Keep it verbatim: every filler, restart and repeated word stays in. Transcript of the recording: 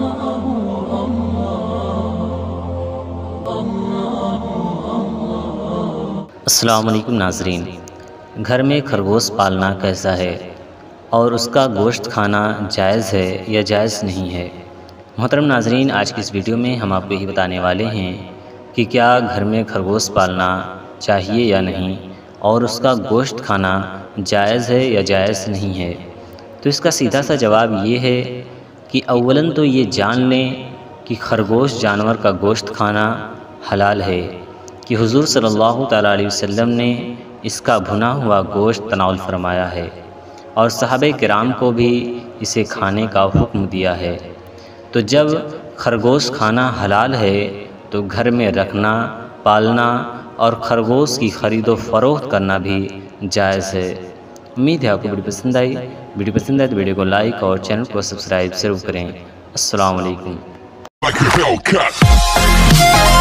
السلام علیکم ناظرین، گھر میں خرگوش پالنا کیسا ہے اور اس کا گوشت کھانا جائز ہے یا جائز نہیں ہے؟ محترم ناظرین، آج کی اس ویڈیو میں ہم آپ کو یہ بتانے والے ہیں کہ کیا گھر میں خرگوش پالنا چاہیے یا نہیں، اور اس کا گوشت کھانا جائز ہے یا جائز نہیں ہے۔ تو اس کا سیدھا سا جواب یہ ہے کہ اولاً تو یہ جان لیں کہ خرگوش جانور کا گوشت کھانا حلال ہے، کہ حضور صلی اللہ تعالیٰ علیہ وسلم نے اس کا بھنا ہوا گوشت تناول فرمایا ہے، اور صحابہ کرام کو بھی اسے کھانے کا حکم دیا ہے۔ تو جب خرگوش کھانا حلال ہے تو گھر میں رکھنا، پالنا اور خرگوش کی خرید و فروخت کرنا بھی جائز ہے۔ امید ہے آپ کو ویڈیو پسند آئی۔ ویڈیو پسند آئے تو ویڈیو کو لائک اور چینل کو سبسکرائب ضرور کریں۔ السلام علیکم۔